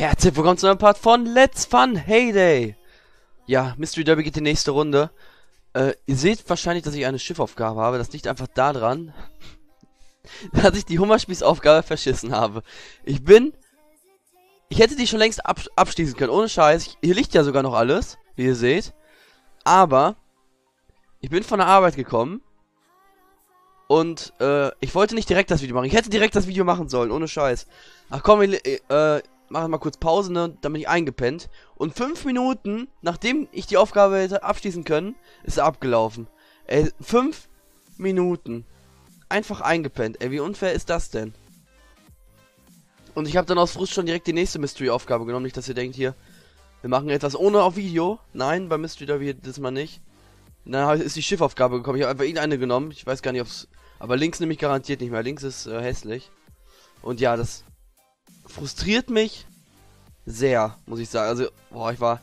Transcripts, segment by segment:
Herzlich willkommen zu einem Part von Let's Fun Heyday. Ja, Mystery Derby geht die nächste Runde. Ihr seht wahrscheinlich, dass ich eine Schiffaufgabe habe. Das liegt einfach daran, dass ich die Hummerspießaufgabe verschissen habe. Ich hätte die schon längst abschließen können, ohne Scheiß. Hier liegt ja sogar noch alles, wie ihr seht. Aber ich bin von der Arbeit gekommen und ich wollte nicht direkt das Video machen. Ich hätte direkt das Video machen sollen, ohne Scheiß. Ach komm, machen mal kurz Pause, ne? Dann bin ich eingepennt. Und 5 Minuten, nachdem ich die Aufgabe hätte abschließen können, ist er abgelaufen. Ey, 5 Minuten. Einfach eingepennt. Ey, wie unfair ist das denn? Und ich habe dann aus Frust schon direkt die nächste Mystery-Aufgabe genommen. Nicht, dass ihr denkt, hier, wir machen etwas ohne auf Video. Nein, bei Mystery Derby das mal nicht. Dann ist die Schiffaufgabe gekommen. Ich habe einfach irgendeine genommen. Ich weiß gar nicht, ob's... Aber links nämlich garantiert nicht mehr. Links ist hässlich. Und ja, das frustriert mich sehr, muss ich sagen. Also, boah, ich war...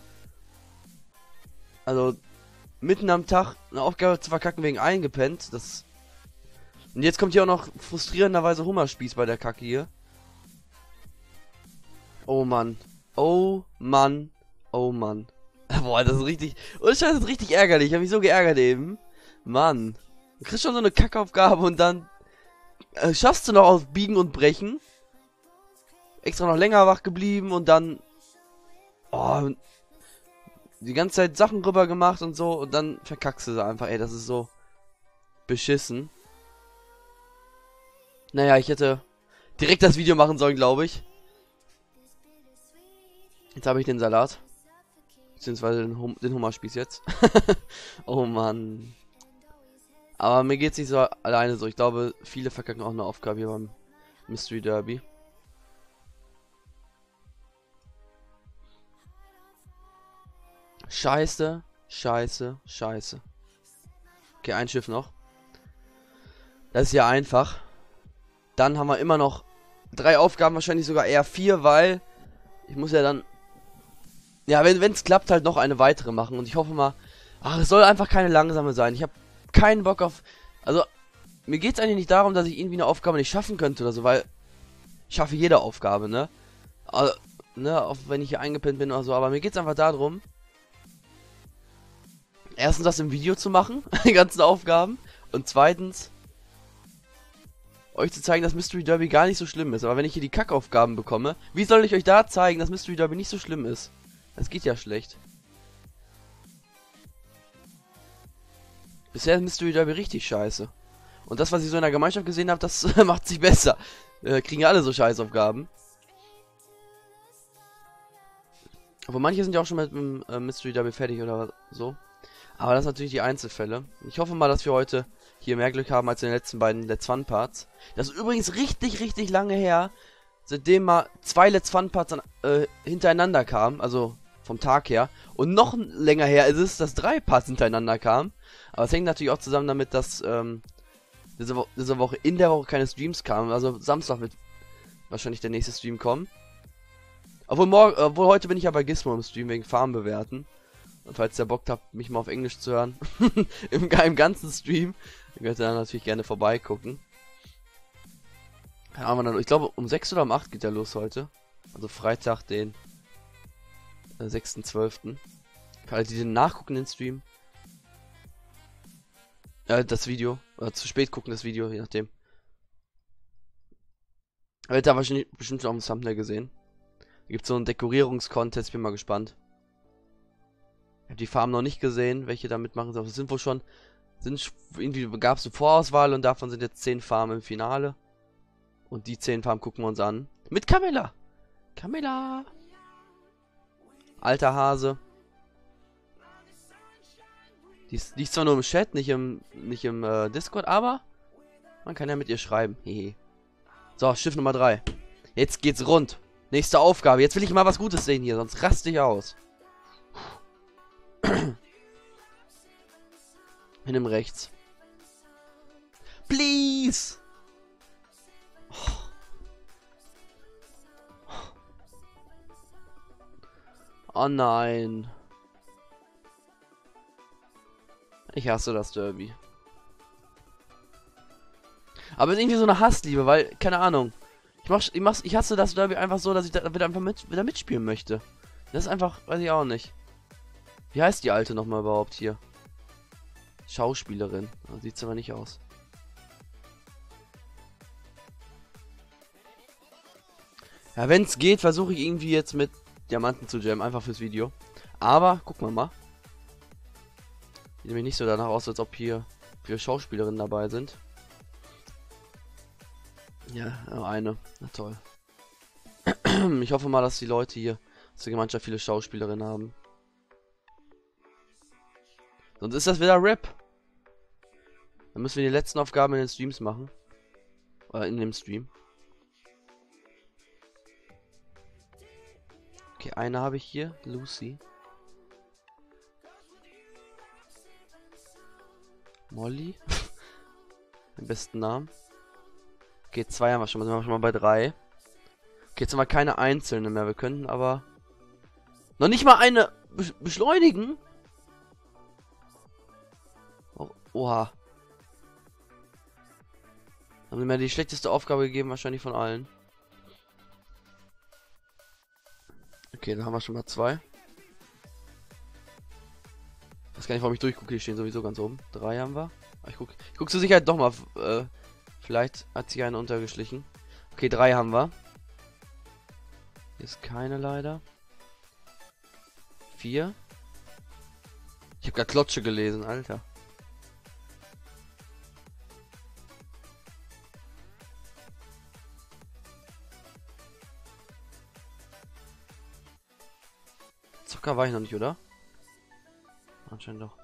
Also, mitten am Tag eine Aufgabe zu verkacken wegen eingepennt. Das... Und jetzt kommt hier auch noch frustrierenderweise Hummerspieß bei der Kacke hier. Oh Mann. Oh Mann. Oh Mann. Boah, das ist richtig... Oh Scheiße, das ist richtig ärgerlich. Ich habe mich so geärgert eben. Mann. Du kriegst schon so eine Kackaufgabe und dann... schaffst du noch auf Biegen und Brechen. Extra noch länger wach geblieben und dann... Oh... Die ganze Zeit Sachen rüber gemacht und so. Und dann verkackst du sie einfach. Ey, das ist so... beschissen. Naja, ich hätte... direkt das Video machen sollen, glaube ich. Jetzt habe ich den Salat. Beziehungsweise den Hummerspieß jetzt. Oh Mann. Aber mir geht's nicht so alleine so. Ich glaube, viele verkacken auch eine Aufgabe hier beim Mystery Derby. Scheiße, scheiße, scheiße. Okay, ein Schiff noch. Das ist ja einfach. Dann haben wir immer noch 3 Aufgaben, wahrscheinlich sogar eher 4, weil ich muss ja dann... Ja, wenn es klappt, halt noch eine weitere machen. Und ich hoffe mal... Ach, es soll einfach keine langsame sein. Ich habe keinen Bock auf... Also, mir geht es eigentlich nicht darum, dass ich irgendwie eine Aufgabe nicht schaffen könnte oder so, weil... Ich schaffe jede Aufgabe, ne? Also, ne, auch wenn ich hier eingepennt bin oder so. Aber mir geht es einfach darum... Erstens, das im Video zu machen. Die ganzen Aufgaben. Und zweitens... euch zu zeigen, dass Mystery Derby gar nicht so schlimm ist. Aber wenn ich hier die Kackaufgaben bekomme... Wie soll ich euch da zeigen, dass Mystery Derby nicht so schlimm ist? Das geht ja schlecht. Bisher ist Mystery Derby richtig scheiße. Und das, was ich so in der Gemeinschaft gesehen habe, das macht sich besser. Kriegen ja alle so Scheißaufgaben. Aber manche sind ja auch schon mit dem Mystery Derby fertig oder so. Aber das sind natürlich die Einzelfälle. Ich hoffe mal, dass wir heute hier mehr Glück haben als in den letzten beiden Let's Fun Parts. Das ist übrigens richtig lange her, seitdem mal 2 Let's Fun Parts hintereinander kamen. Also vom Tag her. Und noch länger her ist es, dass 3 Parts hintereinander kamen. Aber es hängt natürlich auch zusammen damit, dass diese Woche in der Woche keine Streams kamen. Also Samstag wird wahrscheinlich der nächste Stream kommen. Obwohl heute bin ich ja bei Gizmo im Stream wegen Farm bewerten. Und falls ihr Bock habt, mich mal auf Englisch zu hören, im ganzen Stream, dann könnt ihr dann natürlich gerne vorbeigucken. Ich glaube um 6 oder um 8 geht der los heute. Also Freitag, den 6.12. Kann die den nachgucken, den Stream? Das Video. Oder zu spät gucken, das Video, je nachdem. Werdet ihr wahrscheinlich bestimmt schon auf dem Thumbnail gesehen. Da gibt es so einen Dekorierungskontest, bin mal gespannt. Ich habe die Farben noch nicht gesehen, welche da mitmachen. Aber es sind wohl schon... irgendwie gab es eine Vorauswahl und davon sind jetzt 10 Farben im Finale. Und die 10 Farben gucken wir uns an. Mit Camilla! Camilla! Alter Hase. Die ist zwar nur im Chat, nicht im Discord, aber man kann ja mit ihr schreiben. Hehe. So, Schiff Nummer 3. Jetzt geht's rund. Nächste Aufgabe. Jetzt will ich mal was Gutes sehen hier, sonst raste ich aus. Hin im Rechts. Please! Oh nein. Ich hasse das Derby. Aber irgendwie so eine Hassliebe, weil, keine Ahnung. Ich hasse das Derby einfach so, dass ich da wieder einfach wieder mitspielen möchte. Das ist einfach, weiß ich auch nicht. Wie heißt die alte nochmal überhaupt hier? Schauspielerin. Sieht's aber nicht aus. Ja, wenn es geht, versuche ich irgendwie jetzt mit Diamanten zu jammen, einfach fürs Video. Aber, gucken wir mal. Sieht nämlich nicht so danach aus, als ob hier viele Schauspielerinnen dabei sind. Ja, eine. Na toll. Ich hoffe mal, dass die Leute hier aus der Gemeinschaft viele Schauspielerinnen haben. Sonst ist das wieder Rap. Dann müssen wir die letzten Aufgaben in den Streams machen. Oder in dem Stream. Okay, eine habe ich hier. Lucy. Molly. Den besten Namen. Okay, 2 haben wir schon mal. Sind wir schon mal bei 3. Okay, jetzt haben wir keine einzelne mehr. Wir könnten aber... Noch nicht mal eine beschleunigen? Oh, oha. Haben sie mir die schlechteste Aufgabe gegeben, wahrscheinlich von allen. Okay, dann haben wir schon mal 2. Ich weiß gar nicht, warum ich durchgucke. Die stehen sowieso ganz oben. 3 haben wir. Ich guck zur Sicherheit doch mal. Vielleicht hat sich eine untergeschlichen. Okay, 3 haben wir. Hier ist keine leider. 4. Ich habe gerade Klotsche gelesen, Alter. Zucker war ich noch nicht, oder? Anscheinend doch.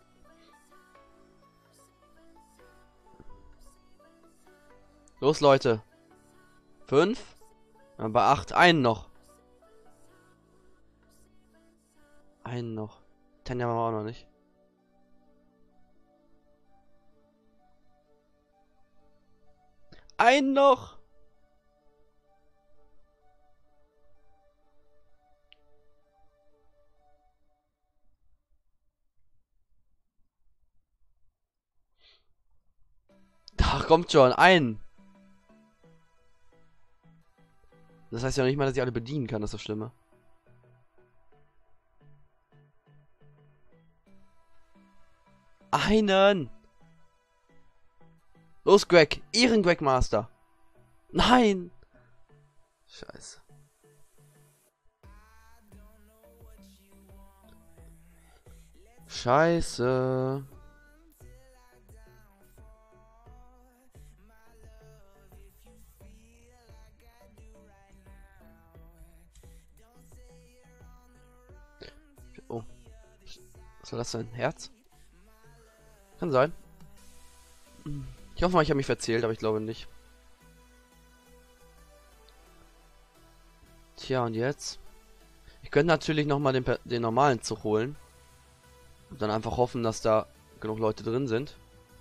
Los, Leute. 5. Bei 8. Einen noch. Einen noch. Tanja haben wir auch noch nicht. Einen noch. Ach, kommt schon. Einen. Das heißt ja noch nicht mal, dass ich alle bedienen kann. Das ist das Schlimme. Einen. Los, Greg. Ihren Greg Master. Nein. Scheiße. Scheiße. Oh. Was soll das sein? Herz? Kann sein. Ich hoffe mal, ich habe mich verzählt, aber ich glaube nicht. Tja, und jetzt? Ich könnte natürlich nochmal den normalen Zug holen. Und dann einfach hoffen, dass da genug Leute drin sind.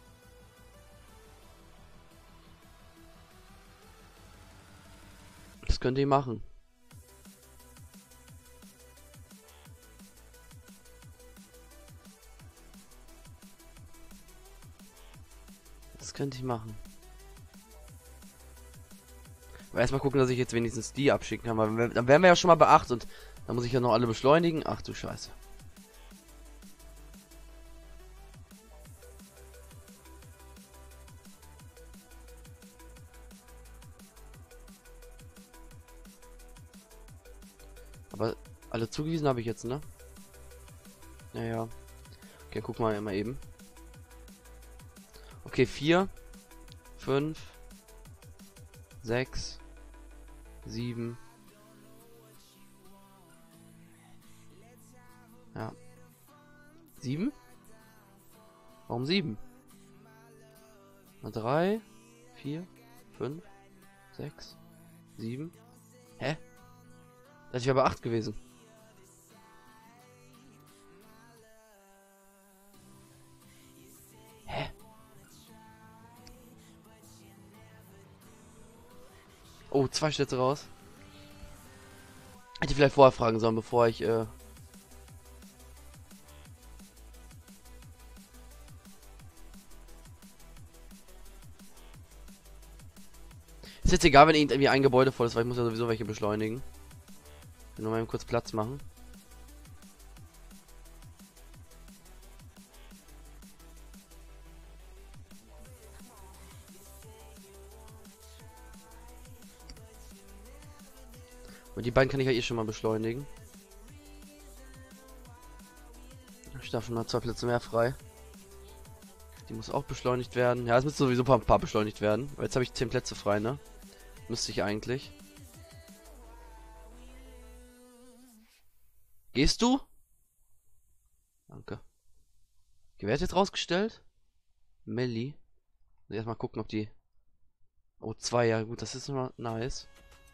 Das könnt ihr machen. Das könnte ich machen. Aber erstmal gucken, dass ich jetzt wenigstens die abschicken kann. Weil dann wären wir ja schon mal bei 8 und dann muss ich ja noch alle beschleunigen. Ach du Scheiße. Aber alle zugewiesen habe ich jetzt, ne? Ja. Okay, guck mal eben. Okay, 4, 5, 6, 7. Ja. 7? Warum 7? 3, 4, 5, 6, 7. Hä? Das wäre bei 8 gewesen. Hä? Oh, 2 Städte raus. Hätte ich vielleicht vorher fragen sollen, bevor ich Ist jetzt egal, wenn irgendwie ein Gebäude voll ist, weil ich muss ja sowieso welche beschleunigen. Ich will nur mal eben kurz Platz machen. Und die beiden kann ich ja eh schon mal beschleunigen. Ich darf schon mal 2 Plätze mehr frei. Die muss auch beschleunigt werden. Ja, es müsste sowieso ein paar beschleunigt werden. Weil jetzt habe ich 10 Plätze frei, ne? Müsste ich eigentlich. Gehst du? Danke. Okay, wer hat jetzt rausgestellt? Melli. Erstmal gucken, ob die... Oh, 2, ja gut, das ist immer nice.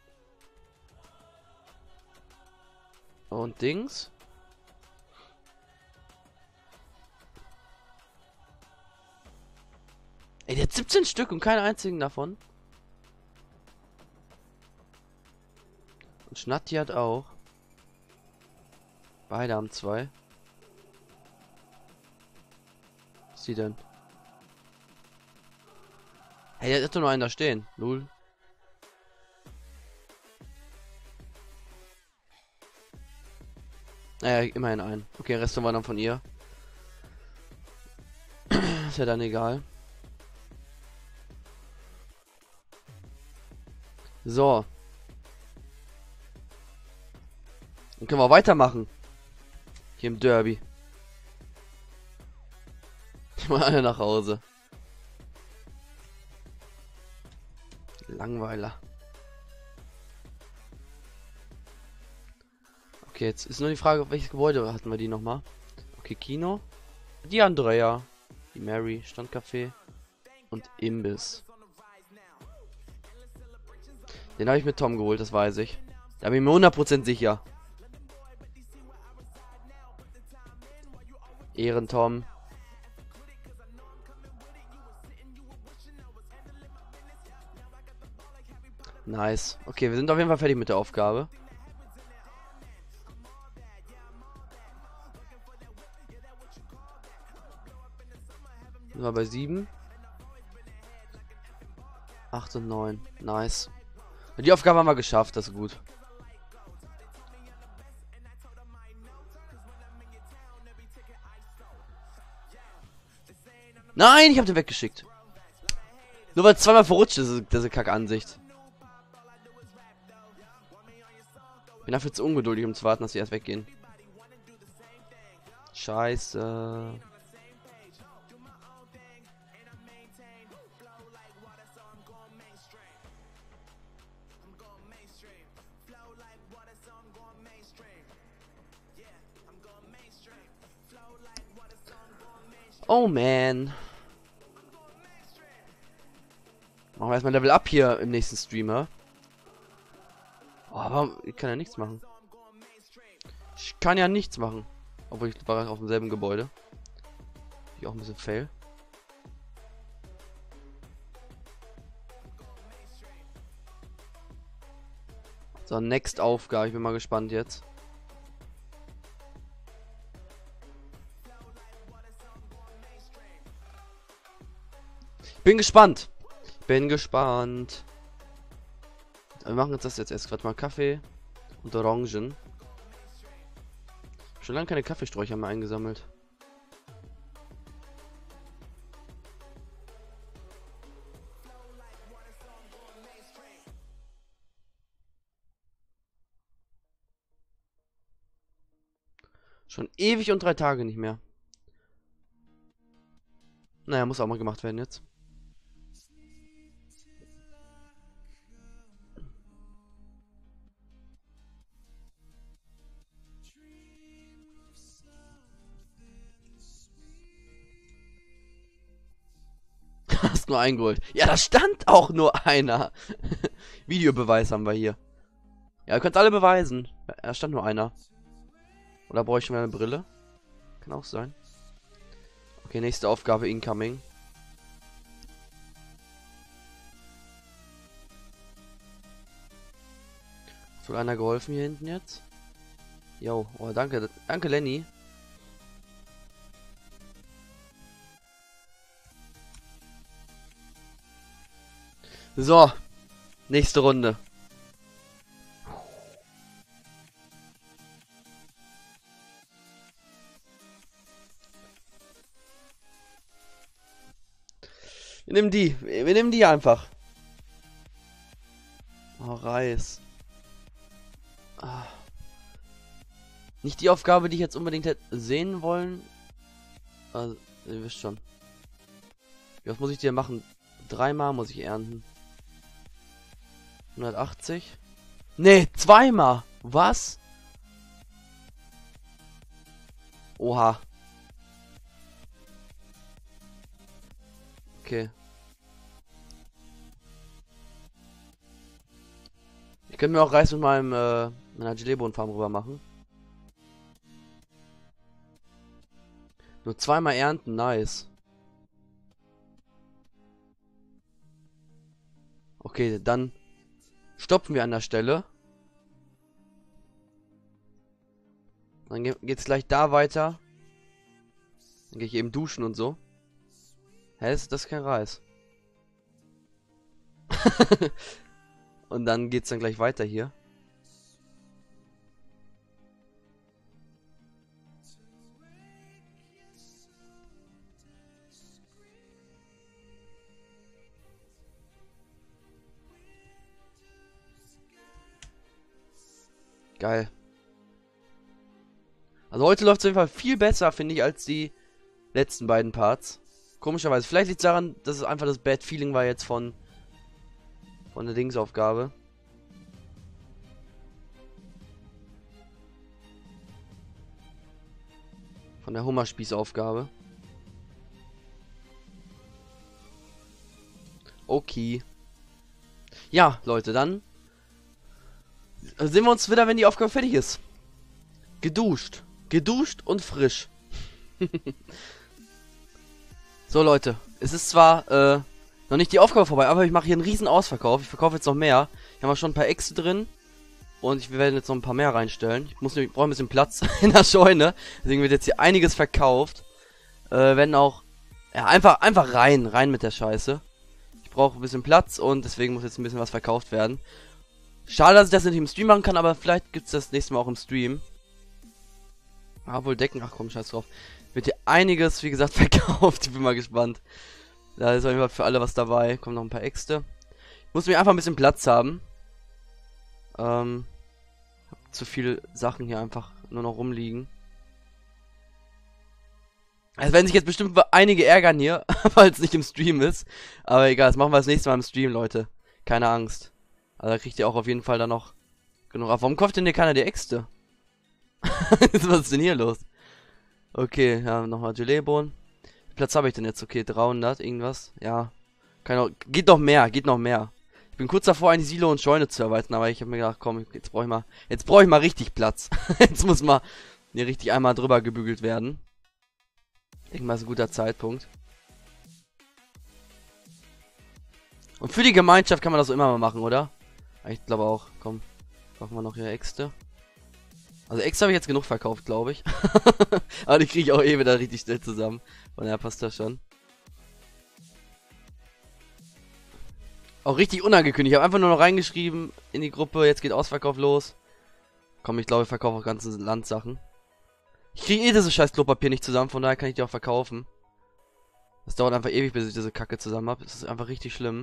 Und Dings. Ey, der hat 17 Stück und keinen einzigen davon. Und Schnatti hat auch. Beide haben 2. Was ist die denn? Hey, der hat doch nur einen da stehen. Null. Naja, immerhin einen. Okay, Rest war dann von ihr. Ist ja dann egal. So. Dann können wir weitermachen. Hier im Derby. Ich mal alle nach Hause. Langweiler. Okay, jetzt ist nur die Frage, auf welches Gebäude hatten wir die nochmal? Okay, Kino. Die Andrea. Die Mary. Standcafé. Und Imbiss. Den habe ich mit Tom geholt, das weiß ich. Da bin ich mir 100% sicher. Ehrentom. Nice. Okay, wir sind auf jeden Fall fertig mit der Aufgabe. Sind wir bei 7. 8 und 9. Nice. Die Aufgabe haben wir geschafft, das ist gut. Nein, ich habe den weggeschickt. Nur weil es zweimal verrutscht ist, diese Kackansicht. Bin dafür zu ungeduldig, um zu warten, dass sie erst weggehen. Scheiße. Oh man. Machen wir erstmal Level Up hier im nächsten Streamer. Oh, aber ich kann ja nichts machen. Ich kann ja nichts machen. Obwohl ich war auf demselben Gebäude. Ich auch ein bisschen fail. So, next Aufgabe. Ich bin mal gespannt jetzt. Bin gespannt. Bin gespannt. Wir machen jetzt das jetzt erst gerade mal Kaffee und Orangen. Schon lange keine Kaffeesträucher mehr eingesammelt. Schon ewig und 3 Tage nicht mehr. Naja, muss auch mal gemacht werden jetzt. Hast nur einen geholt. Ja, da stand auch nur einer. Videobeweis haben wir hier. Ja, ihr könnt alle beweisen. Da stand nur einer. Oder bräuchten wir eine Brille? Kann auch sein. Okay, nächste Aufgabe incoming. Ist wohl einer geholfen hier hinten jetzt? Jo, oh, danke. Danke, Lenny. So. Nächste Runde. Wir nehmen die. Wir nehmen die einfach. Oh, Reis. Ah. Nicht die Aufgabe, die ich jetzt unbedingt hätte sehen wollen. Also, ihr wisst schon. Was muss ich dir machen? 3-mal muss ich ernten. 180. Nee, 2-mal. Was? Oha. Okay. Ich könnte mir auch Reis mit meiner Gelee-Bohnen-Farm rüber machen. Nur 2-mal ernten, nice. Okay, dann stoppen wir an der Stelle. Dann geht's gleich da weiter. Dann gehe ich eben duschen und so. Hä, das ist kein Reis. Und dann geht's dann gleich weiter hier. Geil. Also heute läuft es auf jeden Fall viel besser, finde ich, als die letzten beiden Parts. Komischerweise. Vielleicht liegt es daran, dass es einfach das Bad Feeling war jetzt von der Dingsaufgabe. Von der Hummerspießaufgabe. Okay. Ja, Leute, dann sehen wir uns wieder, wenn die Aufgabe fertig ist. Geduscht. Geduscht und frisch. So, Leute. Es ist zwar noch nicht die Aufgabe vorbei, aber ich mache hier einen riesen Ausverkauf. Ich verkaufe jetzt noch mehr. Hier haben wir schon ein paar Äxte drin. Und ich werde jetzt noch ein paar mehr reinstellen. Ich brauche ein bisschen Platz in der Scheune. Deswegen wird jetzt hier einiges verkauft. Werden auch... Ja, einfach rein mit der Scheiße. Ich brauche ein bisschen Platz und deswegen muss jetzt ein bisschen was verkauft werden. Schade, dass ich das nicht im Stream machen kann, aber vielleicht gibt es das nächste Mal auch im Stream. Ah, wohl Decken. Ach komm, scheiß drauf. Wird hier einiges, wie gesagt, verkauft. Ich bin mal gespannt. Da ist auf jeden Fall für alle was dabei. Kommen noch ein paar Äxte. Ich muss mir einfach ein bisschen Platz haben. Hab zu viele Sachen hier einfach nur noch rumliegen. Es werden sich jetzt bestimmt einige ärgern hier, weil es nicht im Stream ist. Aber egal, das machen wir das nächste Mal im Stream, Leute. Keine Angst. Also da kriegt ihr auch auf jeden Fall dann noch genug ab. Warum kauft denn hier keiner die Äxte? Was ist denn hier los? Okay, ja, nochmal Gelee-Bohnen. Wie viel Platz habe ich denn jetzt? Okay, 300, irgendwas. Ja. Geht noch mehr, geht noch mehr. Ich bin kurz davor, eine Silo und Scheune zu erweitern, aber ich habe mir gedacht, komm, jetzt brauche ich mal richtig Platz. Jetzt muss mal hier richtig einmal drüber gebügelt werden. Irgendwann ist ein guter Zeitpunkt. Und für die Gemeinschaft kann man das so immer mal machen, oder? Ich glaube auch. Komm, kaufen wir noch hier Äxte. Also Äxte habe ich jetzt genug verkauft, glaube ich. Aber die kriege ich auch eh wieder richtig schnell zusammen. Von daher passt das schon. Auch richtig unangekündigt. Ich habe einfach nur noch reingeschrieben in die Gruppe, jetzt geht Ausverkauf los. Komm, ich glaube, ich verkaufe auch ganze Landsachen. Ich kriege eh dieses scheiß Klopapier nicht zusammen, von daher kann ich die auch verkaufen. Das dauert einfach ewig, bis ich diese Kacke zusammen habe. Das ist einfach richtig schlimm.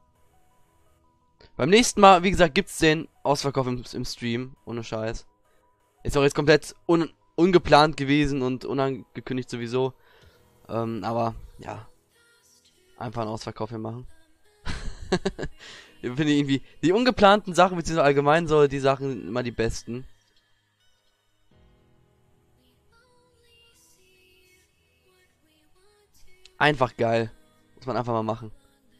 Beim nächsten Mal, wie gesagt, gibt's den Ausverkauf im Stream. Ohne Scheiß. Ist auch jetzt komplett ungeplant gewesen und unangekündigt sowieso. Aber, ja. Einfach einen Ausverkauf hier machen. Ich finde irgendwie, die ungeplanten Sachen, beziehungsweise allgemein so die Sachen immer die besten. Einfach geil. Muss man einfach mal machen.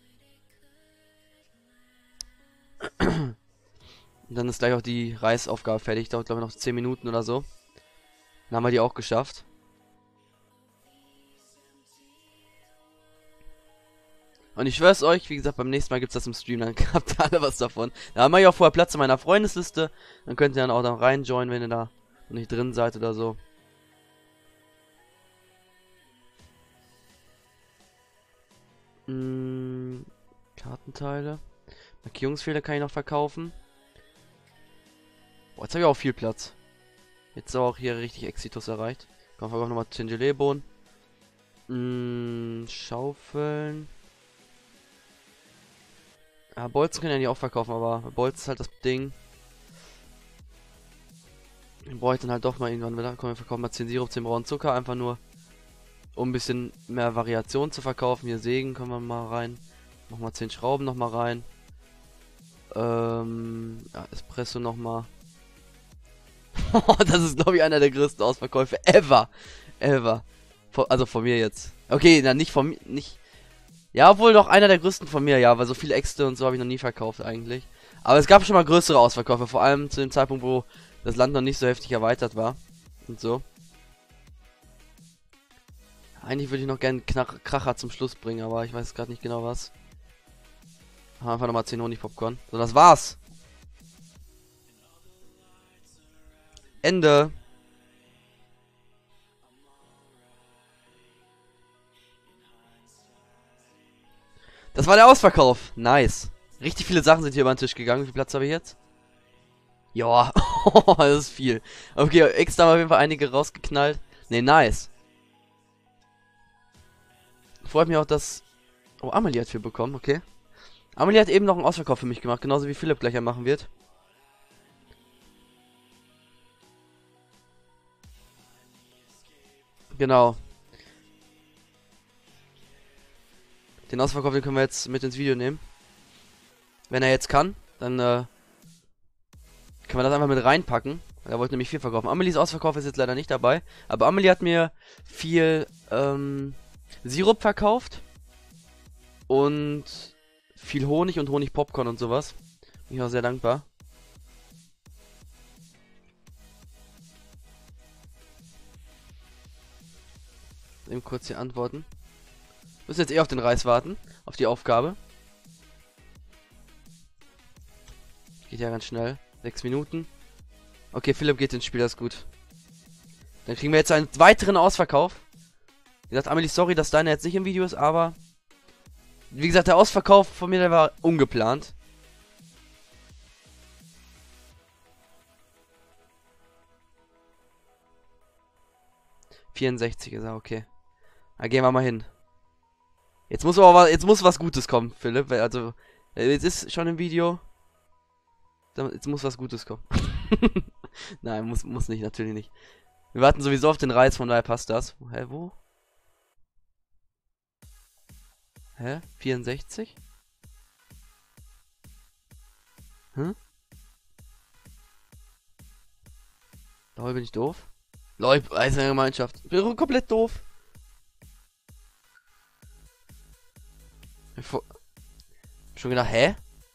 Und dann ist gleich auch die Reisaufgabe fertig. Dauert, glaube ich, noch 10 Minuten oder so. Dann haben wir die auch geschafft. Und ich schwör's euch, wie gesagt, beim nächsten Mal gibt's das im Stream, dann habt ihr alle was davon. Da haben wir ja auch vorher Platz in meiner Freundesliste. Dann könnt ihr dann auch da reinjoinen, wenn ihr da noch nicht drin seid oder so. Kartenteile. Markierungsfehler kann ich noch verkaufen. Boah, jetzt habe ich auch viel Platz. Jetzt ist auch hier richtig Exitus erreicht. Komm, verkaufen nochmal 10 Gelee-Bohnen. Schaufeln. Ja, Bolzen können ja nicht auch verkaufen, aber Bolzen ist halt das Ding. Ich brauche dann halt doch mal irgendwann wieder. Komm, wir verkaufen mal 10 Sirup, 10 braunen Zucker. Einfach nur, um ein bisschen mehr Variation zu verkaufen. Hier Sägen können wir mal rein. Nochmal 10 Schrauben nochmal rein. Ja, Espresso nochmal. Das ist, glaube ich, einer der größten Ausverkäufe ever. Ever. Also von mir jetzt. Okay, dann nicht von mir. Nicht. Ja, obwohl doch einer der größten von mir, ja, weil so viele Äxte und so habe ich noch nie verkauft eigentlich. Aber es gab schon mal größere Ausverkäufe, vor allem zu dem Zeitpunkt, wo das Land noch nicht so heftig erweitert war. Und so. Eigentlich würde ich noch gerne Kracher zum Schluss bringen, aber ich weiß gerade nicht genau was. Einfach nochmal 10 Honigpopcorn. So, das war's. Ende. Das war der Ausverkauf. Nice. Richtig viele Sachen sind hier über den Tisch gegangen. Wie viel Platz habe ich jetzt? Ja, das ist viel. Okay, extra haben auf jeden Fall einige rausgeknallt. Ne, nice. Freut mich auch, dass... Oh, Amelie hat viel bekommen, okay. Amelie hat eben noch einen Ausverkauf für mich gemacht, genauso wie Philipp gleich machen wird. Genau. Den Ausverkauf, den können wir jetzt mit ins Video nehmen. Wenn er jetzt kann, dann kann man das einfach mit reinpacken. Er wollte nämlich viel verkaufen. Amelies Ausverkauf ist jetzt leider nicht dabei. Aber Amelie hat mir viel Sirup verkauft. Und viel Honig und Honigpopcorn und sowas. Bin ich auch sehr dankbar. Eben kurz hier antworten. Müssen jetzt auf den Reis warten. Auf die Aufgabe. Geht ja ganz schnell. 6 Minuten. Okay, Philipp geht ins Spiel, das ist gut. Dann kriegen wir jetzt einen weiteren Ausverkauf. Wie gesagt, Amelie, sorry, dass deine jetzt nicht im Video ist, aber... Wie gesagt, der Ausverkauf von mir, der war ungeplant. ...64 ist er, okay. Da gehen wir mal hin. Jetzt muss aber jetzt muss was Gutes kommen, Philipp. Also, jetzt ist schon im Video. Jetzt muss was Gutes kommen. Nein, muss nicht, natürlich nicht. Wir warten sowieso auf den Reis, von daher passt das. Hä, wo? Hä? 64? Hm? Lol, bin ich doof? Lol, Eiserne Gemeinschaft. Bin komplett doof. Schon gedacht, hä?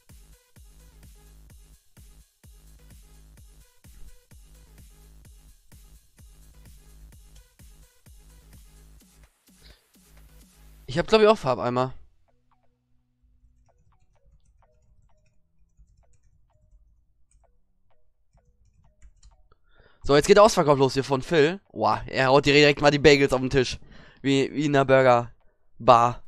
Ich habe glaube ich auch Farbeimer. So, jetzt geht der Ausverkauf los hier von Phil. Wow, er haut direkt mal die Bagels auf den Tisch. Wie in einer Burger Bar.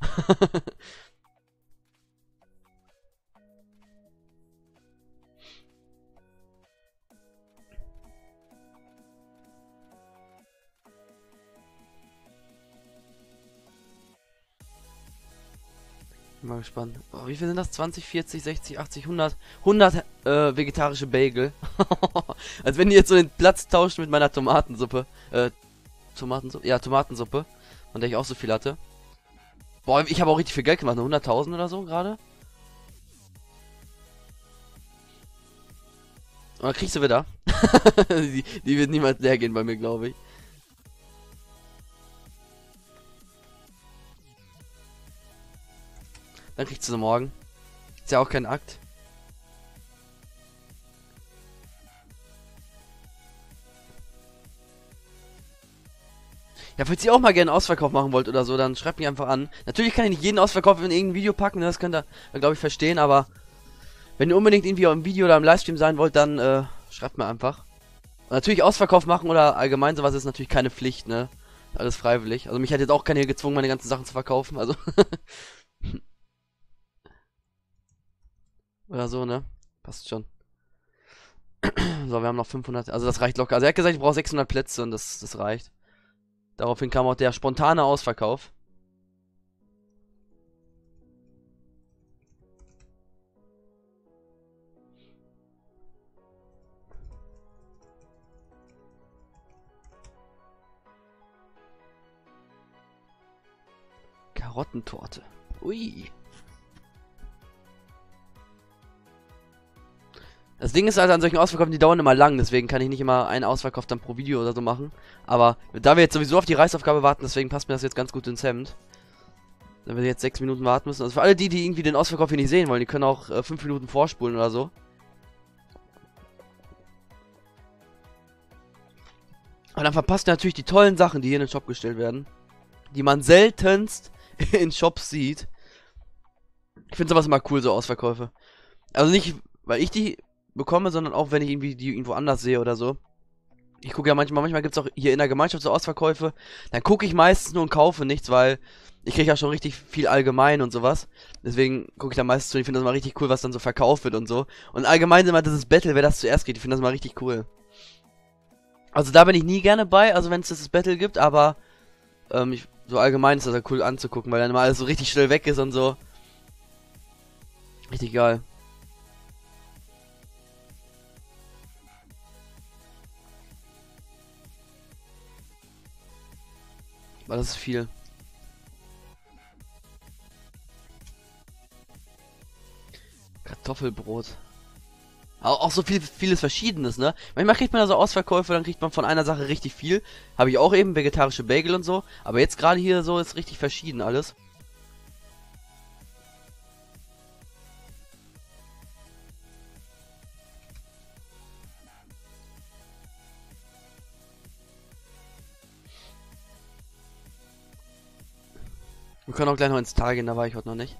Mal gespannt. Oh, wie viel sind das? 20, 40, 60, 80, 100? 100 vegetarische Bagel. Als wenn die jetzt so den Platz tauscht mit meiner Tomatensuppe. Tomatensuppe? Ja, Tomatensuppe. Von der ich auch so viel hatte. Boah, ich habe auch richtig viel Geld gemacht. 100.000 oder so gerade. Und dann kriegst du wieder. Die wird niemals leer gehen bei mir, glaube ich. Dann kriegst du sie morgen. Ist ja auch kein Akt. Ja, falls ihr auch mal gerne einen Ausverkauf machen wollt oder so, dann schreibt mich einfach an. Natürlich kann ich nicht jeden Ausverkauf in irgendein Video packen, das könnt ihr, glaube ich, verstehen, aber wenn ihr unbedingt irgendwie im Video oder im Livestream sein wollt, dann schreibt mir einfach. Und natürlich Ausverkauf machen oder allgemein sowas ist natürlich keine Pflicht, ne? Alles freiwillig. Also mich hat jetzt auch keiner hier gezwungen, meine ganzen Sachen zu verkaufen, also... Oder so, ne? Passt schon. So, wir haben noch 500. Also das reicht locker. Also er hat gesagt, ich brauche 600 Plätze und das reicht. Daraufhin kam auch der spontane Ausverkauf. Karottentorte. Ui. Das Ding ist halt an solchen Ausverkäufen, die dauern immer lang, deswegen kann ich nicht immer einen Ausverkauf dann pro Video oder so machen. Aber da wir jetzt sowieso auf die Reisaufgabe warten, deswegen passt mir das jetzt ganz gut ins Hemd. Wenn wir jetzt 6 Minuten warten müssen. Also für alle die, die irgendwie den Ausverkauf hier nicht sehen wollen, die können auch 5 Minuten vorspulen oder so. Aber dann verpasst ihr natürlich die tollen Sachen, die hier in den Shop gestellt werden. Die man seltenst in Shops sieht. Ich finde sowas immer cool, so Ausverkäufe. Also nicht, weil ich die bekomme, sondern auch, wenn ich irgendwie die irgendwo anders sehe oder so. Ich gucke ja manchmal gibt es auch hier in der Gemeinschaft so Ausverkäufe. Dann gucke ich meistens nur und kaufe nichts, weil ich kriege ja schon richtig viel allgemein und sowas. Deswegen gucke ich da meistens zu. Ich finde das mal richtig cool, was dann so verkauft wird und so. Und allgemein immer dieses Battle, wer das zuerst geht. Ich finde das mal richtig cool. Also da bin ich nie gerne bei, also wenn es das Battle gibt, aber so allgemein ist das ja cool anzugucken, weil dann immer alles so richtig schnell weg ist und so. Richtig geil. Weil das ist viel. Kartoffelbrot. Auch so vieles Verschiedenes, ne? Manchmal kriegt man da so Ausverkäufe, dann kriegt man von einer Sache richtig viel. Habe ich auch eben, vegetarische Bagel und so. Aber jetzt gerade hier so ist richtig verschieden alles. Wir können auch gleich noch ins Tal gehen, da war ich heute noch nicht.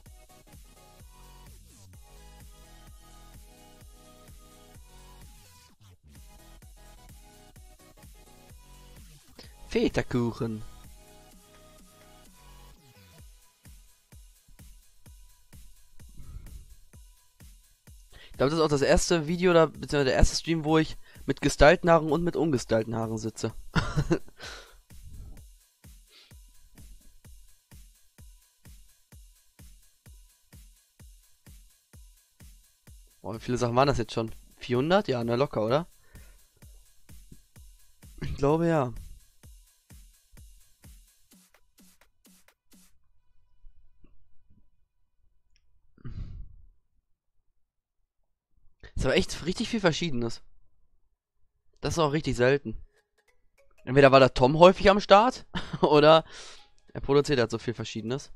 Feta-Kuchen. Ich glaube, das ist auch das erste Video oder beziehungsweise der erste Stream, wo ich mit gestylten Haaren und mit ungestylten Haaren sitze. Boah, wie viele Sachen waren das jetzt schon? 400? Ja, na locker, oder? Ich glaube ja. Ist aber echt richtig viel Verschiedenes. Das ist auch richtig selten. Entweder war da Tom häufig am Start oder er produziert halt so viel Verschiedenes.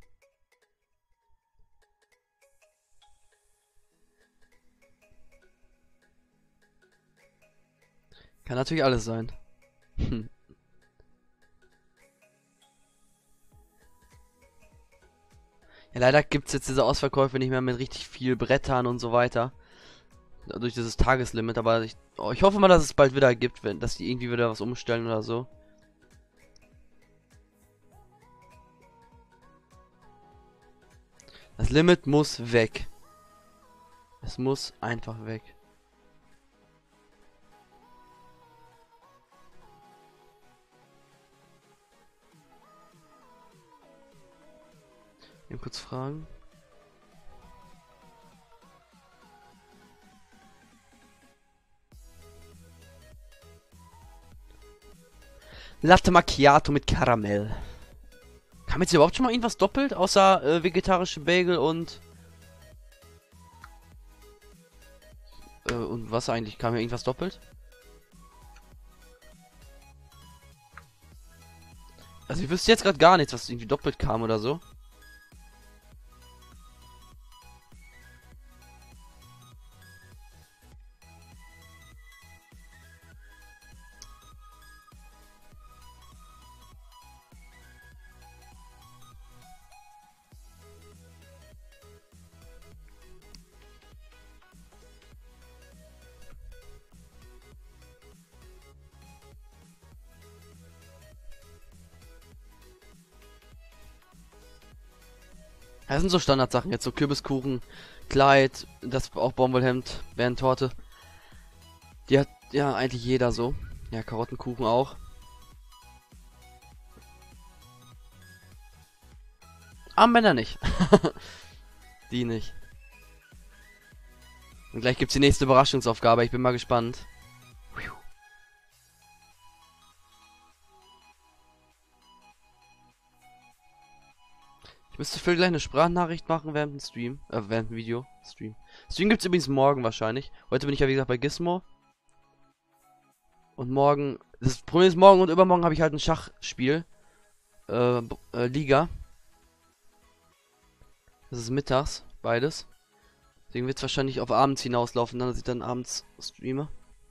Kann natürlich alles sein. Hm. Ja, leider gibt es jetzt diese Ausverkäufe nicht mehr mit richtig viel Brettern und so weiter. Durch dieses Tageslimit, aber ich hoffe mal, dass es bald wieder gibt, dass die irgendwie wieder was umstellen oder so. Das Limit muss weg. Es muss einfach weg. Eben kurz fragen. Latte Macchiato mit Karamell. Kam jetzt überhaupt schon mal irgendwas doppelt, außer vegetarische Bagel und was eigentlich? Kam hier irgendwas doppelt? Also ich wüsste jetzt gerade gar nichts, was irgendwie doppelt kam oder so. Das sind so Standardsachen jetzt, so Kürbiskuchen, Kleid, das auch Baumwollhemd, Torte. Die hat ja eigentlich jeder so. Ja, Karottenkuchen auch. Armbänder nicht. Die nicht. Und gleich gibt's die nächste Überraschungsaufgabe, ich bin mal gespannt. Ich müsste für gleich eine Sprachnachricht machen während dem Stream. Während dem Video. Stream gibt's übrigens morgen wahrscheinlich. Heute bin ich ja wie gesagt bei Gizmo. Und morgen. Das Problem ist, morgen und übermorgen habe ich halt ein Schachspiel. Liga. Das ist mittags, beides. Deswegen wird es wahrscheinlich auf abends hinauslaufen, dass ich dann abends streame.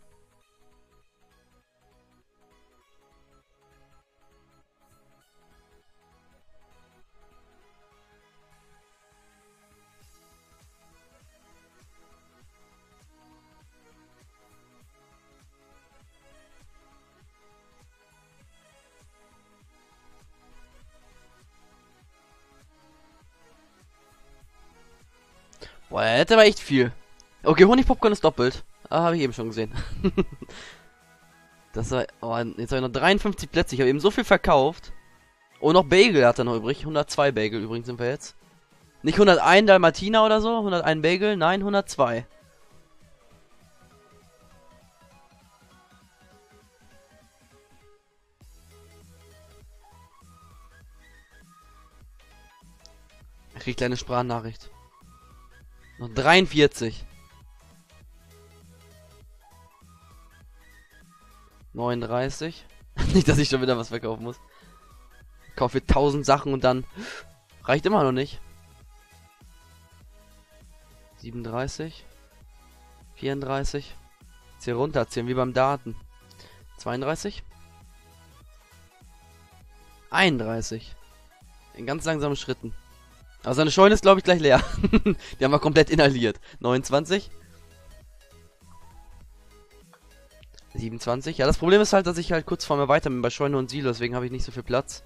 Boah, er hätte aber echt viel. Okay, Honigpopcorn ist doppelt. Ah, habe ich eben schon gesehen. Das war. Oh, jetzt habe ich noch 53 Plätze. Ich habe eben so viel verkauft. Oh, noch Bagel hat er noch übrig. 102 Bagel übrigens sind wir jetzt. Nicht 101 Dalmatiner oder so. 101 Bagel. Nein, 102. Ich krieg eine Sprachnachricht. Noch 43. 39. Nicht, dass ich schon wieder was verkaufen muss. Ich kaufe 1000 Sachen und dann reicht immer noch nicht. 37. 34. Jetzt hier runterziehen, wie beim Daten. 32. 31. In ganz langsamen Schritten. Aber seine Scheune ist, glaube ich, gleich leer. Die haben wir komplett inhaliert. 29. 27. Ja, das Problem ist halt, dass ich halt kurz vor mir weiter bin bei Scheune und Silo. Deswegen habe ich nicht so viel Platz.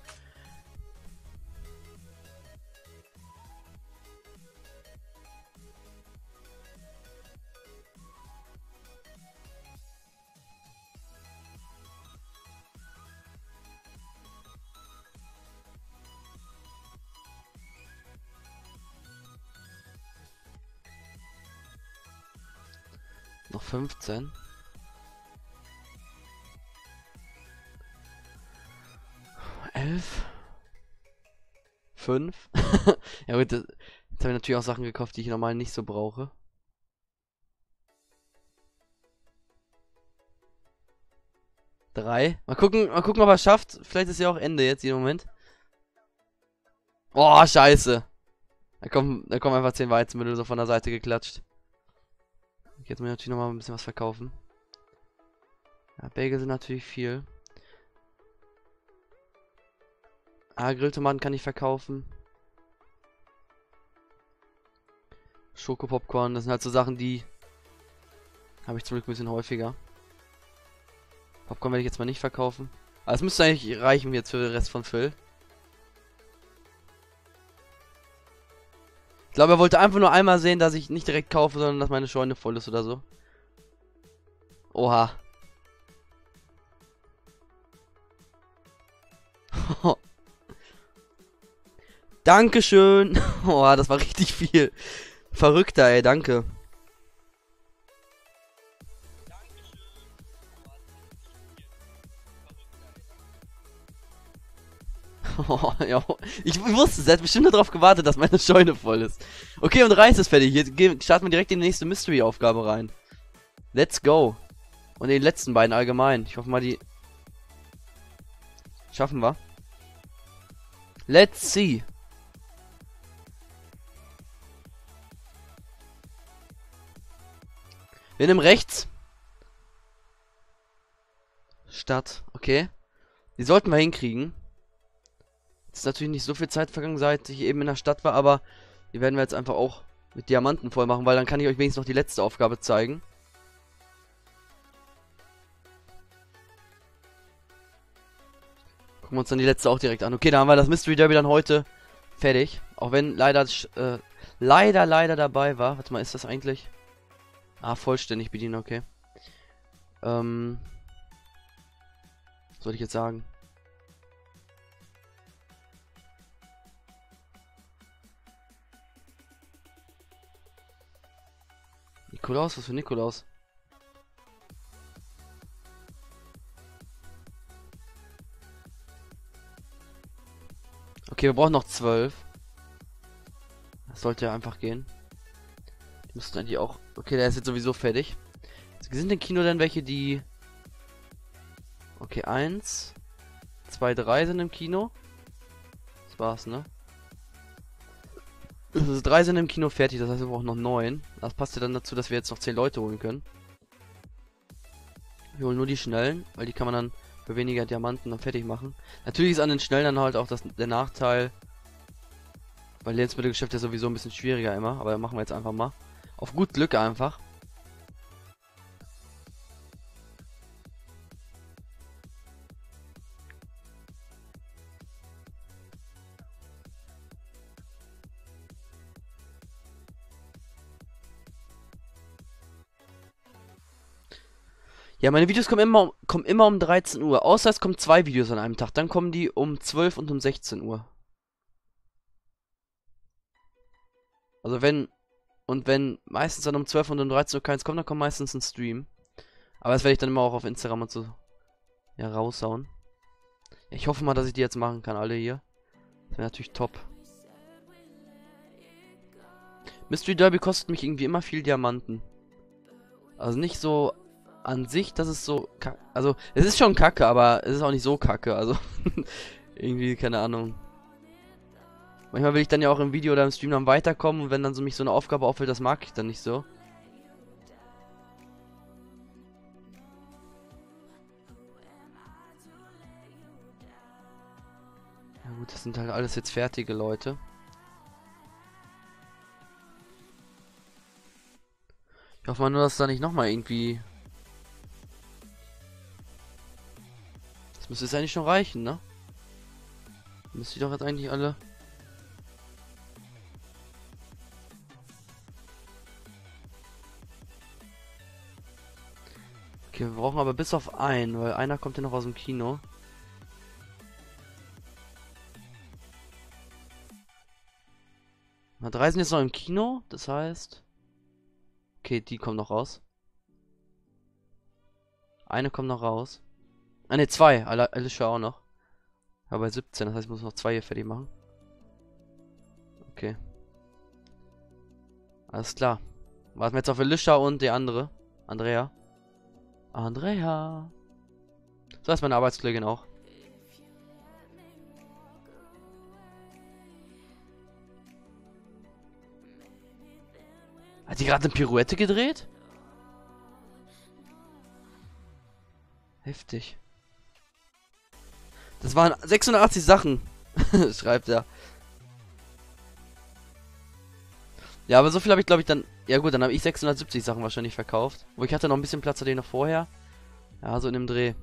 Noch 15. Elf. 5. Ja gut, jetzt habe ich natürlich auch Sachen gekauft, die ich normal nicht so brauche. Drei. Mal gucken, ob er es schafft. Vielleicht ist ja auch Ende jetzt, jeden Moment. Oh, scheiße. Da kommen einfach 10 Weizenmittel so von der Seite geklatscht. Jetzt muss ich natürlich nochmal ein bisschen was verkaufen. Ja, Bagel sind natürlich viel. Ah, Grilltomaten kann ich verkaufen. Schokopopcorn, das sind halt so Sachen, die habe ich zum Glück ein bisschen häufiger. Popcorn werde ich jetzt mal nicht verkaufen. Aber es müsste eigentlich reichen jetzt für den Rest von Phil. Ich glaube, er wollte einfach nur einmal sehen, dass ich nicht direkt kaufe, sondern dass meine Scheune voll ist oder so. Oha. Dankeschön. Oh, das war richtig viel. Verrückter, ey, danke. Oh, ja. Ich wusste, sie hat bestimmt darauf gewartet, dass meine Scheune voll ist. Okay, und Reis ist fertig. Jetzt starten wir direkt in die nächste Mystery-Aufgabe rein. Let's go. Und die letzten beiden allgemein. Ich hoffe mal, die schaffen wir. Let's see. Wir nehmen rechts. Stadt, okay. Die sollten wir hinkriegen. Jetzt ist natürlich nicht so viel Zeit vergangen, seit ich eben in der Stadt war, aber die werden wir jetzt einfach auch mit Diamanten voll machen, weil dann kann ich euch wenigstens noch die letzte Aufgabe zeigen. Gucken wir uns dann die letzte auch direkt an. Okay, da haben wir das Mystery Derby dann heute fertig. Auch wenn leider dabei war. Warte mal, ist das eigentlich? Ah, vollständig bedienen, okay. Was soll ich jetzt sagen? Nikolaus? Was für Nikolaus? Okay, wir brauchen noch 12. Das sollte ja einfach gehen. Die müssten eigentlich auch... Okay, der ist jetzt sowieso fertig. Sind im Kino denn welche, die... Okay, 1, 2, 3 sind im Kino. Das war's, ne? Also 3 sind im Kino fertig, das heißt, wir brauchen noch 9. Das passt ja dann dazu, dass wir jetzt noch 10 Leute holen können. Wir holen nur die Schnellen, weil die kann man dann für weniger Diamanten dann fertig machen. Natürlich ist an den Schnellen dann halt auch der Nachteil, weil Lebensmittelgeschäft ja sowieso ein bisschen schwieriger immer, aber machen wir jetzt einfach mal. Auf gut Glück einfach. Ja, meine Videos kommen immer um 13 Uhr. Außer es kommen 2 Videos an einem Tag. Dann kommen die um 12 und um 16 Uhr. Also wenn meistens dann um 12 und um 13 Uhr keins kommt, dann kommt meistens ein Stream. Aber das werde ich dann immer auch auf Instagram und so ja, raushauen. Ja, ich hoffe mal, dass ich die jetzt machen kann, alle hier. Das wäre natürlich top. Mystery Derby kostet mich irgendwie immer viel Diamanten. Also nicht so an sich, dass es so kacke. Also, es ist schon kacke, aber es ist auch nicht so kacke. Also, irgendwie, keine Ahnung. Manchmal will ich dann ja auch im Video oder im Stream dann weiterkommen und wenn dann so mich so eine Aufgabe auffällt, das mag ich dann nicht so. Ja gut, das sind halt alles jetzt fertige Leute. Ich hoffe mal nur, dass da nicht nochmal irgendwie... Das müsste jetzt eigentlich schon reichen, ne? Müsste ich doch jetzt eigentlich alle... Okay, wir brauchen aber bis auf einen, weil einer kommt ja noch aus dem Kino. Na, 3 sind jetzt noch im Kino, das heißt... Okay, die kommen noch raus. Eine kommt noch raus. Ah ne, 2. Alicia auch noch. Ja, bei 17, das heißt, ich muss noch 2 hier fertig machen. Okay. Alles klar. Warten wir jetzt auf Alicia und die andere. Andrea. Andrea. So ist meine Arbeitskollegin auch. Hat die gerade eine Pirouette gedreht? Heftig. Das waren 86 Sachen. Schreibt er. Ja, aber so viel habe ich, glaube ich, dann... Ja gut, dann habe ich 670 Sachen wahrscheinlich verkauft. Wo ich hatte noch ein bisschen Platz, hatte ich noch vorher. Ja, so in dem Dreh.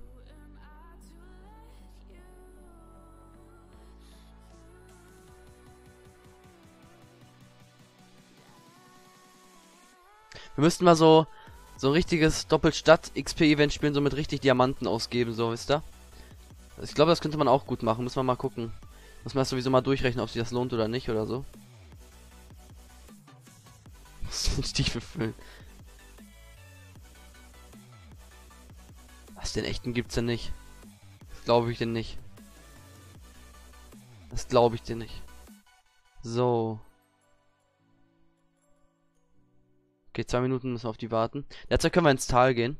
Wir müssten mal so ein richtiges Doppelstadt-XP-Event spielen, so mit richtig Diamanten ausgeben, so, wisst ihr? Ich glaube, das könnte man auch gut machen. Müssen wir mal gucken. Muss man das sowieso mal durchrechnen, ob sich das lohnt oder nicht oder so. Muss den Stiefel füllen. Was, den echten gibt's denn nicht? Das glaube ich denn nicht. Das glaube ich dir nicht. So. Okay, 2 Minuten müssen wir auf die warten. Derzeit können wir ins Tal gehen.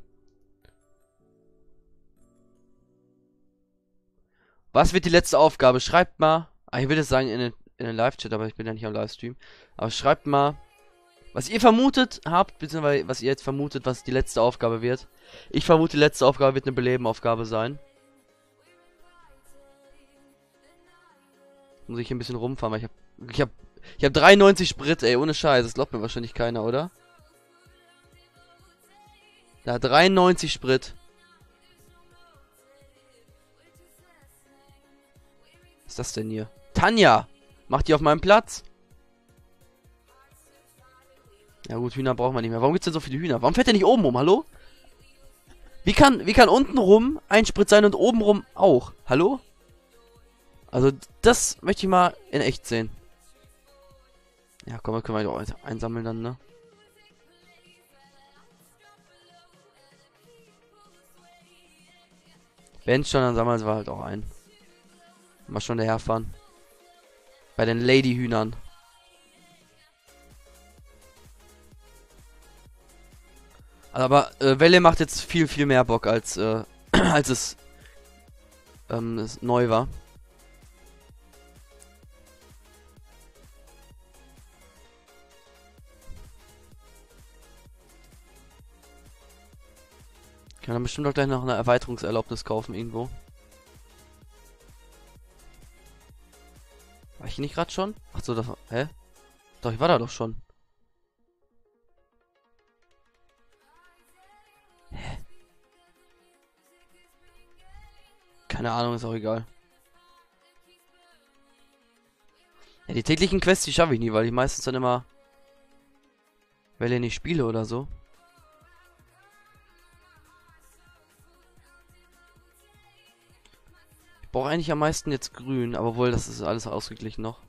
Was wird die letzte Aufgabe? Schreibt mal. Ah, ich will das sagen in den Live-Chat, aber ich bin ja nicht am Livestream. Aber schreibt mal, was ihr vermutet habt, beziehungsweise was ihr jetzt vermutet, was die letzte Aufgabe wird. Ich vermute, die letzte Aufgabe wird eine Beleben-Aufgabe sein. Muss ich hier ein bisschen rumfahren, weil ich hab 93 Sprit, ey, ohne Scheiß. Das glaubt mir wahrscheinlich keiner, oder? Da 93 Sprit. Was ist das denn hier? Tanja! Macht die auf meinem Platz? Ja gut, Hühner brauchen wir nicht mehr. Warum gibt's denn so viele Hühner? Warum fährt der nicht oben rum? Hallo? Wie kann unten rum ein Sprit sein und oben rum auch? Hallo? Also, das möchte ich mal in echt sehen. Ja, komm, können wir doch einsammeln dann, ne? Wenn schon, dann sammeln wir halt auch ein. Mal schon daherfahren. Bei den Lady-Hühnern. Aber Welle macht jetzt viel, viel mehr Bock als, als es neu war. Ich kann dann bestimmt auch gleich noch eine Erweiterungserlaubnis kaufen irgendwo. War ich nicht gerade schon? Ach so, da, hä? Doch, ich war da doch schon. Hä? Keine Ahnung, ist auch egal. Ja, die täglichen Quests, die schaffe ich nie, weil ich meistens dann immer Welle nicht spiele oder so. Ich brauche eigentlich am meisten jetzt grün, aber wohl, das ist alles ausgeglichen noch.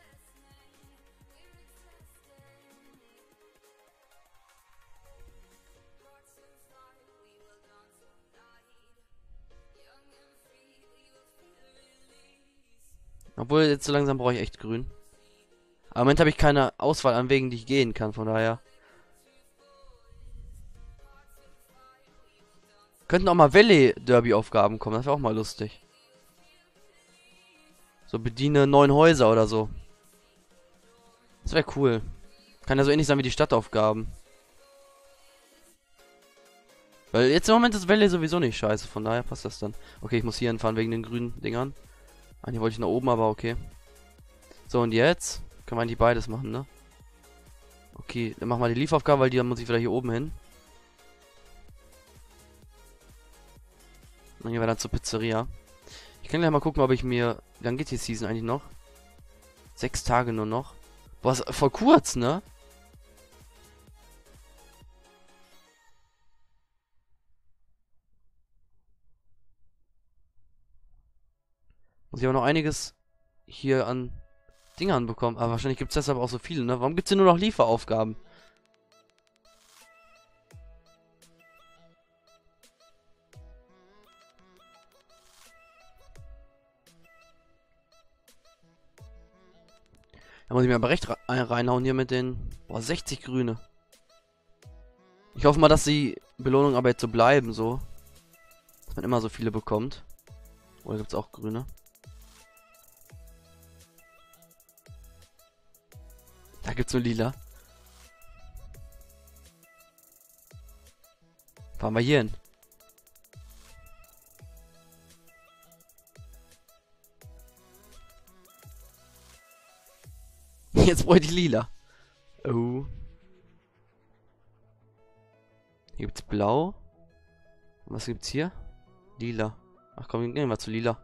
Obwohl, jetzt so langsam brauche ich echt grün. Aber im Moment habe ich keine Auswahl an Wegen, die ich gehen kann, von daher. Könnten auch mal Valley-Derby-Aufgaben kommen, das wäre auch mal lustig. So bediene 9 Häuser oder so. Das wäre cool. Kann ja so ähnlich sein wie die Stadtaufgaben. Weil jetzt im Moment ist Valley sowieso nicht scheiße, von daher passt das dann. Okay, ich muss hier hinfahren wegen den grünen Dingern. Eigentlich wollte ich nach oben, aber okay. So, und jetzt können wir eigentlich beides machen, ne? Okay, dann machen wir die Lieferaufgabe, weil die dann muss ich wieder hier oben hin. Dann gehen wir dann zur Pizzeria. Ich kann gleich mal gucken, ob ich mir... Wie lange geht die Season eigentlich noch? 6 Tage nur noch. Boah, ist voll kurz, ne? Muss ich aber noch einiges hier an Dingern bekommen. Aber wahrscheinlich gibt es deshalb auch so viele, ne? Warum gibt es hier nur noch Lieferaufgaben? Da muss ich mir aber recht reinhauen hier mit den... Boah, 60 Grüne. Ich hoffe mal, dass die Belohnungen aber jetzt so bleiben, so. Dass man immer so viele bekommt. Oder gibt es auch Grüne? Da gibt's nur Lila. Fahren wir hier hin. Jetzt brauche ich Lila. Oh. Hier gibt's Blau. Und was gibt's hier? Lila. Ach komm, gehen wir zu Lila.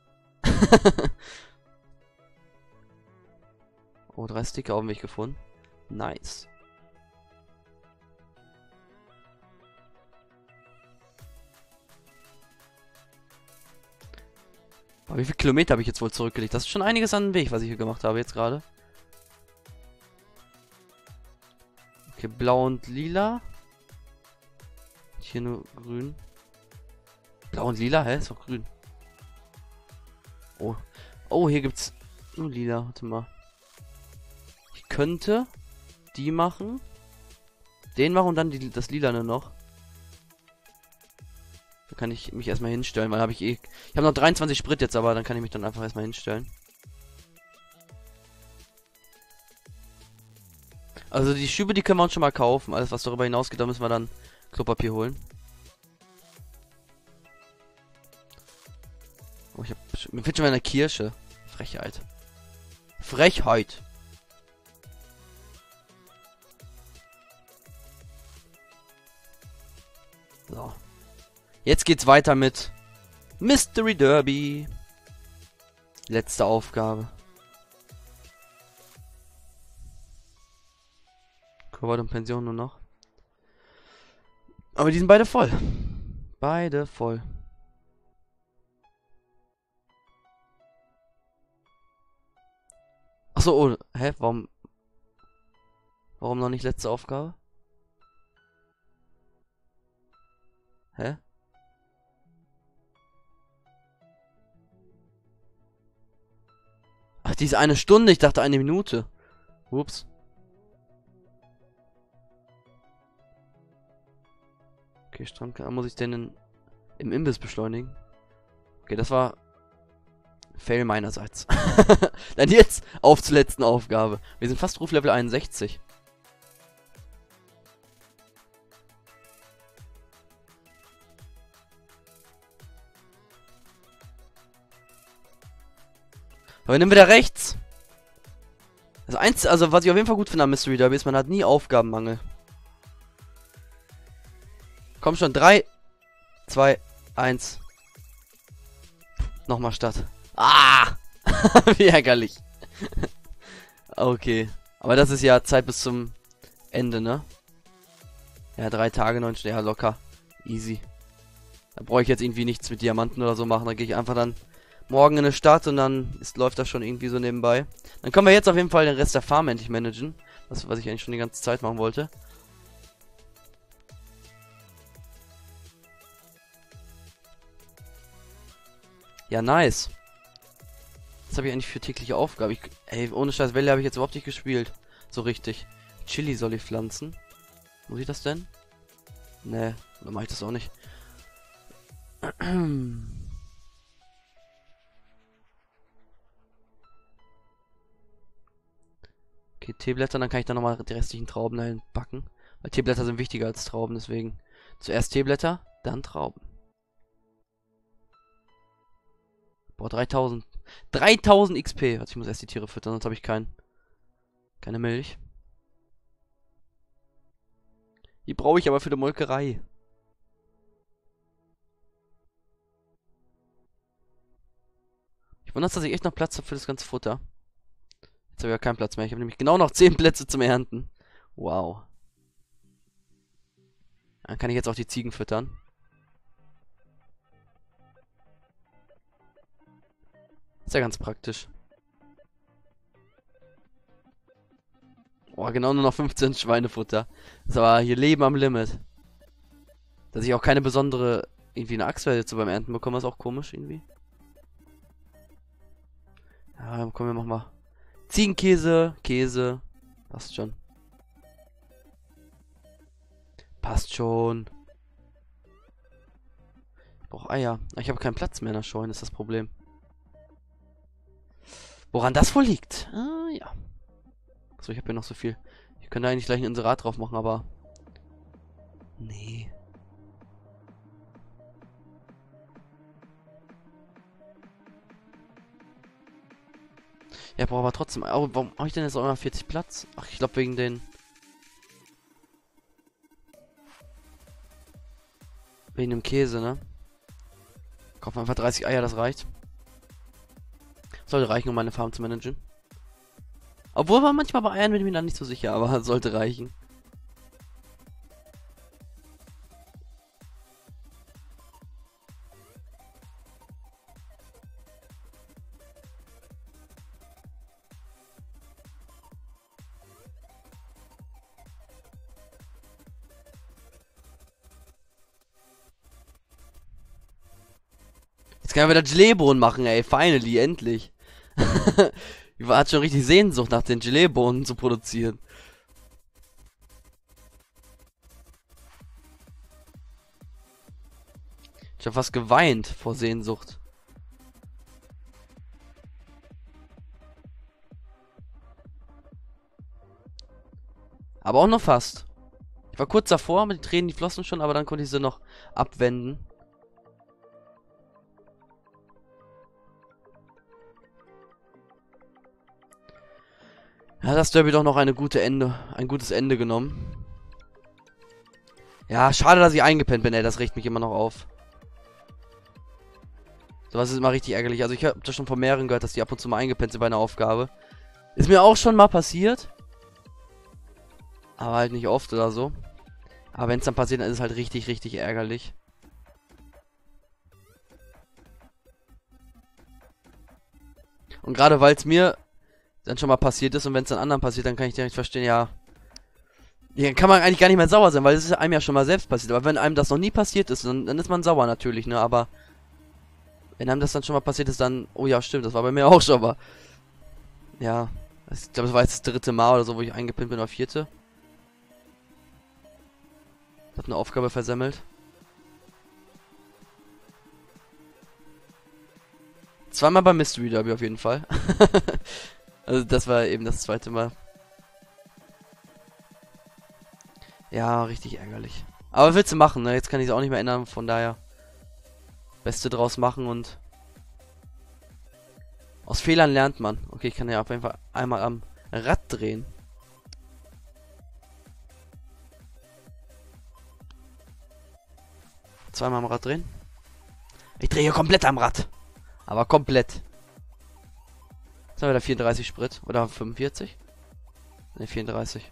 Oh, 3 Sticker auf dem Weg gefunden. Nice. Aber wie viele Kilometer habe ich jetzt wohl zurückgelegt? Das ist schon einiges an den Weg, was ich hier gemacht habe jetzt gerade. Okay, blau und lila. Hier nur grün. Blau und lila? Hä? Ist doch grün. Oh. Oh, hier gibt's nur lila. Warte mal. Ich könnte die machen. Den machen und dann das lilane noch. Da kann ich mich erstmal hinstellen, weil habe ich eh... Ich habe noch 23 Sprit jetzt, aber dann kann ich mich dann einfach erstmal hinstellen. Also die Schübe, die können wir uns schon mal kaufen. Alles, was darüber hinausgeht, da müssen wir dann Klopapier holen. Oh, mir fehlt schon mal eine Kirsche. Frechheit. Frechheit. So. Jetzt geht's weiter mit Mystery Derby. Letzte Aufgabe. Gebäude und Pension nur noch. Aber die sind beide voll. Beide voll. Achso, oh, hä? Warum noch nicht letzte Aufgabe? Hä? Ach, die ist eine Stunde. Ich dachte eine Minute. Ups. Okay, Strand, muss ich den im Imbiss beschleunigen? Okay, das war Fail meinerseits. Dann jetzt auf zur letzten Aufgabe. Wir sind fast Ruflevel 61. Aber nehmen wir da rechts. Also was ich auf jeden Fall gut finde am Mystery Derby ist, man hat nie Aufgabenmangel. Komm schon, 3, 2, 1. Nochmal Start. Ah! Wie ärgerlich. Okay. Aber das ist ja Zeit bis zum Ende, ne? Ja, 3 Tage, 9 Stunden. Ja, locker. Easy. Da brauche ich jetzt irgendwie nichts mit Diamanten oder so machen. Da gehe ich einfach dann morgen in eine Stadt und dann läuft das schon irgendwie so nebenbei. Dann können wir jetzt auf jeden Fall den Rest der Farm endlich managen. Das, was ich eigentlich schon die ganze Zeit machen wollte. Ja, nice. Was habe ich eigentlich für tägliche Aufgabe? Ey, ohne Scheiß Welle habe ich jetzt überhaupt nicht gespielt. So richtig. Chili soll ich pflanzen. Muss ich das denn? Nee, dann mache ich das auch nicht. Okay, Teeblätter, dann kann ich dann nochmal die restlichen Trauben dahin backen. Weil Teeblätter sind wichtiger als Trauben, deswegen. Zuerst Teeblätter, dann Trauben. Boah, 3000. 3000 XP. Also ich muss erst die Tiere füttern, sonst habe ich keine Milch. Die brauche ich aber für die Molkerei. Ich wundere, dass ich echt noch Platz habe für das ganze Futter. Jetzt habe ich ja keinen Platz mehr. Ich habe nämlich genau noch 10 Plätze zum Ernten. Wow. Dann kann ich jetzt auch die Ziegen füttern. Ist ja ganz praktisch. Oh, genau nur noch 15 Schweinefutter. Das ist aber hier Leben am Limit. Dass ich auch keine besondere, irgendwie eine Axt jetzt so beim Ernten bekomme, ist auch komisch irgendwie. Ja, komm, wir machen mal Ziegenkäse, Käse. Passt schon. Passt schon. Ich brauche Eier. Ich habe keinen Platz mehr in der Scheune, ist das Problem. Woran das wohl liegt? Ah, ja. Achso, ich habe hier noch so viel. Ich könnte eigentlich gleich ein Inserat drauf machen, aber... Nee. Ja, brauche aber trotzdem... Oh, warum habe ich denn jetzt auch immer 40 Platz? Ach, ich glaube wegen den... Wegen dem Käse, ne? Kaufen einfach 30 Eier, das reicht. Sollte reichen, um meine Farm zu managen. Obwohl man manchmal bei Eiern bin ich mir dann nicht so sicher, aber sollte reichen. Jetzt kann ich wieder Geleebohnen machen, ey. Finally, endlich. Ich hatte schon richtig Sehnsucht nach den Geleebohnen zu produzieren. Ich habe fast geweint vor Sehnsucht. Aber auch noch fast. Ich war kurz davor, mit den Tränen, die flossen schon, aber dann konnte ich sie noch abwenden. Ja, das Derby doch noch ein gutes Ende genommen. Ja, schade, dass ich eingepennt bin, ey, das regt mich immer noch auf. Sowas ist immer richtig ärgerlich. Also ich habe das schon von mehreren gehört, dass die ab und zu mal eingepennt sind bei einer Aufgabe. Ist mir auch schon mal passiert. Aber halt nicht oft oder so. Aber wenn es dann passiert, dann ist es halt richtig, richtig ärgerlich. Und gerade weil es mir dann schon mal passiert ist und wenn es dann anderen passiert, dann kann ich direkt verstehen, ja. Dann kann man eigentlich gar nicht mehr sauer sein, weil es ist einem ja schon mal selbst passiert. Aber wenn einem das noch nie passiert ist, dann ist man sauer natürlich, ne? Aber wenn einem das dann schon mal passiert ist, dann, oh ja, stimmt, das war bei mir auch schon mal. Ja, ich glaube, das war jetzt das 3. Mal oder so, wo ich eingepinnt bin, oder 4. Hab eine Aufgabe versemmelt. Zweimal beim Mystery Derby auf jeden Fall. Also das war eben das 2. Mal. Ja, richtig ärgerlich. Aber was willst du machen, ne? Jetzt kann ich es auch nicht mehr ändern, von daher. Beste draus machen und aus Fehlern lernt man. Okay, ich kann ja auf jeden Fall einmal am Rad drehen. Zweimal am Rad drehen. Ich drehe hier komplett am Rad. Aber komplett. Jetzt haben wir da 34 Sprit. Oder 45? Ne, 34.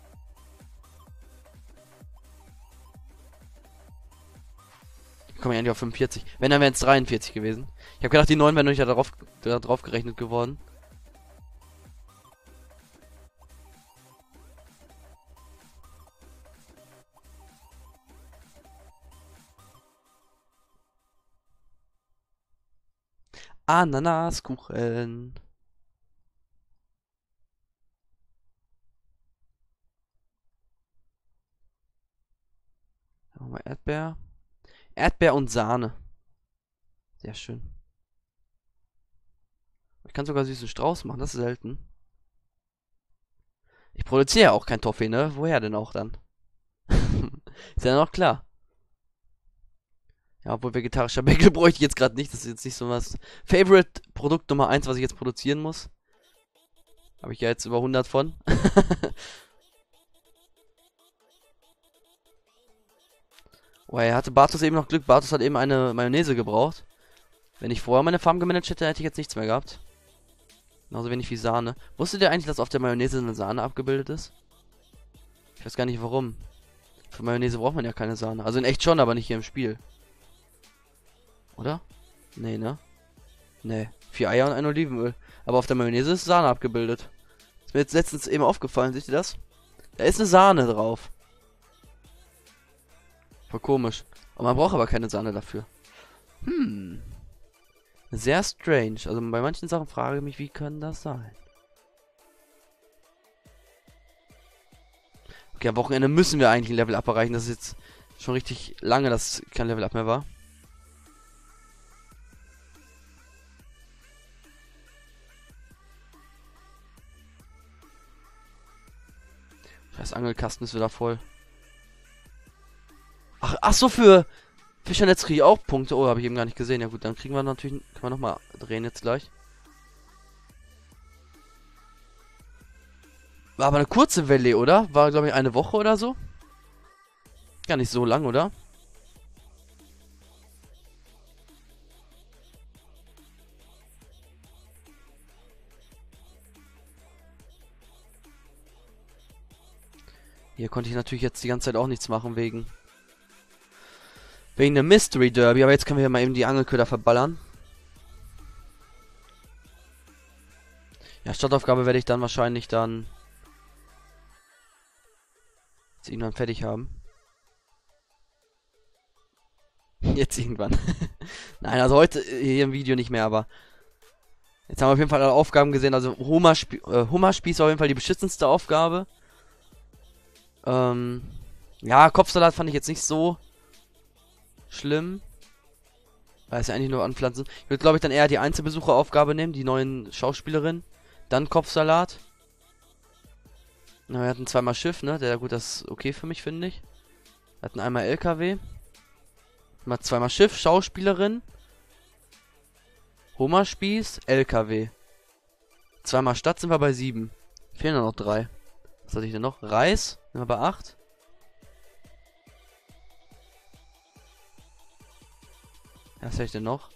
Komme ich eigentlich auf 45. Wenn, dann wären es 43 gewesen. Ich habe gedacht, die 9 wären noch nicht da drauf gerechnet geworden. Ananaskuchen. Machen wir Erdbeer. Erdbeer und Sahne. Sehr schön. Ich kann sogar süßen Strauß machen, das ist selten. Ich produziere ja auch kein Toffee, ne? Woher denn auch dann? Ist ja noch klar. Ja, obwohl vegetarischer Bagel bräuchte ich jetzt gerade nicht. Das ist jetzt nicht so was. Favorite Produkt Nummer 1, was ich jetzt produzieren muss. Habe ich ja jetzt über 100 von. Oh, er hatte Bartos eben noch Glück. Bartos hat eben eine Mayonnaise gebraucht. Wenn ich vorher meine Farm gemanagt hätte, hätte ich jetzt nichts mehr gehabt. Genauso wenig wie Sahne. Wusstet ihr eigentlich, dass auf der Mayonnaise eine Sahne abgebildet ist? Ich weiß gar nicht warum. Für Mayonnaise braucht man ja keine Sahne. Also in echt schon, aber nicht hier im Spiel. Oder? Nee, ne? Nee. 4 Eier und ein Olivenöl. Aber auf der Mayonnaise ist Sahne abgebildet. Ist mir jetzt letztens eben aufgefallen, seht ihr das? Da ist eine Sahne drauf. Voll komisch. Und man braucht aber keine Sahne dafür. Sehr strange. Also bei manchen Sachen frage ich mich, wie kann das sein? Okay, am Wochenende müssen wir eigentlich ein Level Up erreichen. Das ist jetzt schon richtig lange, dass kein Level Up mehr war. Scheiß Angelkasten ist wieder voll. Ach so, für Fischernetz kriege ich auch Punkte. Oh, habe ich eben gar nicht gesehen. Ja gut, dann kriegen wir natürlich, können wir nochmal drehen jetzt gleich. War aber eine kurze Welle, oder? War, glaube ich, eine Woche oder so. Gar nicht so lang, oder? Hier konnte ich natürlich jetzt die ganze Zeit auch nichts machen wegen der Mystery Derby. Aber jetzt können wir ja mal eben die Angelköder verballern. Ja, Startaufgabe werde ich dann wahrscheinlich dann jetzt irgendwann fertig haben. Jetzt irgendwann. Nein, also heute hier im Video nicht mehr, aber jetzt haben wir auf jeden Fall alle Aufgaben gesehen. Also Hummerspieß war auf jeden Fall die beschissenste Aufgabe. Ja, Kopfsalat fand ich jetzt nicht so schlimm. Weil es ja eigentlich nur anpflanzen. Ich würde, glaube ich, dann eher die Einzelbesucheraufgabe nehmen, die neuen Schauspielerin. Dann Kopfsalat. Na, wir hatten zweimal Schiff, ne? Der, gut, das ist okay für mich, finde ich. Wir hatten einmal LKW. Mal zweimal Schiff, Schauspielerin. Hummerspieß, LKW. Zweimal Stadt sind wir bei 7. Fehlen noch 3. Was hatte ich denn noch? Reis, sind wir bei 8. Was hätte ich denn noch?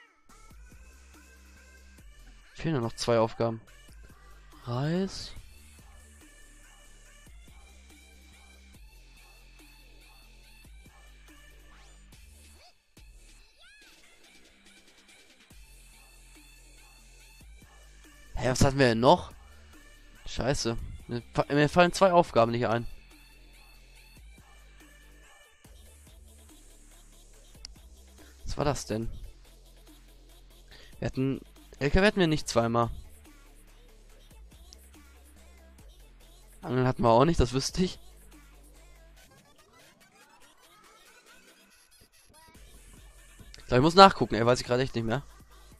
Fehlen noch 2 Aufgaben. Reis. Hä, was hatten wir denn noch? Scheiße. Mir fallen 2 Aufgaben nicht ein. Was war das denn? Wir hatten... LKW hatten wir nicht zweimal. Angeln hatten wir auch nicht, das wüsste ich. So, ich muss nachgucken, ey, weiß ich gerade echt nicht mehr.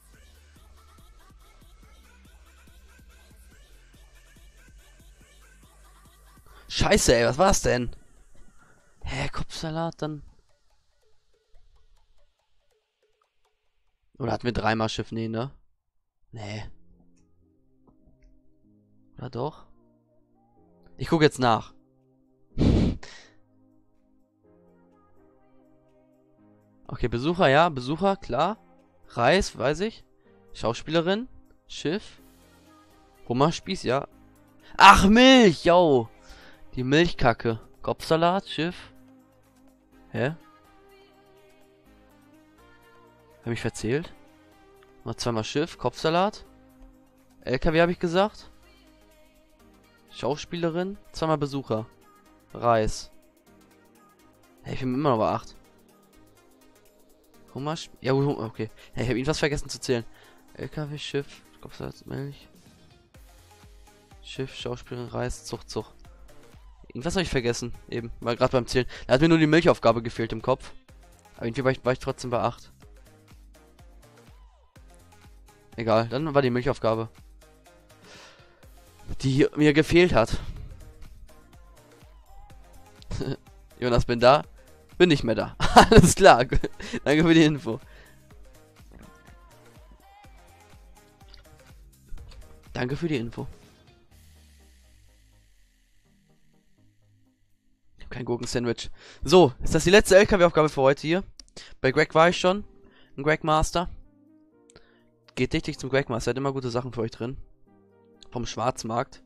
Scheiße, ey, was war's denn? Hä, Kopfsalat dann? Oder hatten wir 3-mal Schiff? Nee, ne? Nee. Oder doch? Ich gucke jetzt nach. Okay, Besucher, ja, Besucher, klar. Reis, weiß ich. Schauspielerin, Schiff. Hummerspieß, ja. Ach, Milch, yo. Die Milchkacke. Kopfsalat, Schiff. Hä? Hab ich verzählt? Noch 2-mal Schiff, Kopfsalat. LKW habe ich gesagt. Schauspielerin, 2-mal Besucher. Reis. Hey, ich bin immer noch bei 8. Hummer, ja, okay. Hey, ich habe irgendwas vergessen zu zählen. LKW, Schiff, Kopfsalat, Milch. Schiff, Schauspielerin, Reis, Zug. Irgendwas habe ich vergessen, eben. War gerade beim Zählen. Da hat mir nur die Milchaufgabe gefehlt im Kopf. Aber irgendwie war ich trotzdem bei 8. Egal, dann war die Milchaufgabe. Die mir gefehlt hat. Jonas, bin da. Bin nicht mehr da. Alles klar. Danke für die Info. Danke für die Info. Ich habe kein Gurken-Sandwich. So, ist das die letzte LKW-Aufgabe für heute hier? Bei Greg war ich schon. Ein Greg Master. Geht richtig zum Greg Master. Er hat immer gute Sachen für euch drin. Vom Schwarzmarkt.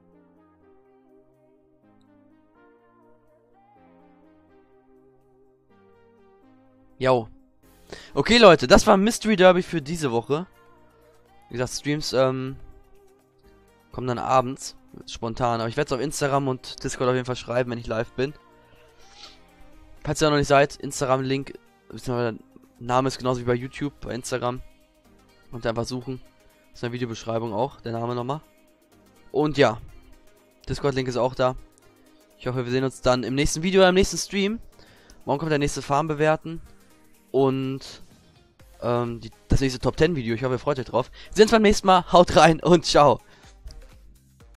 Jo. Okay, Leute, das war Mystery Derby für diese Woche. Wie gesagt, Streams kommen dann abends. Spontan. Aber ich werde es auf Instagram und Discord auf jeden Fall schreiben, wenn ich live bin. Falls ihr noch nicht seid, Instagram-Link, der Name ist genauso wie bei YouTube, bei Instagram. Und einfach suchen. Das ist eine Videobeschreibung auch, der Name nochmal. Und ja, Discord-Link ist auch da. Ich hoffe, wir sehen uns dann im nächsten Video oder im nächsten Stream. Morgen kommt der nächste Farm bewerten. Und das nächste Top 10 Video. Ich hoffe, ihr freut euch drauf. Wir sehen uns beim nächsten Mal. Haut rein und ciao.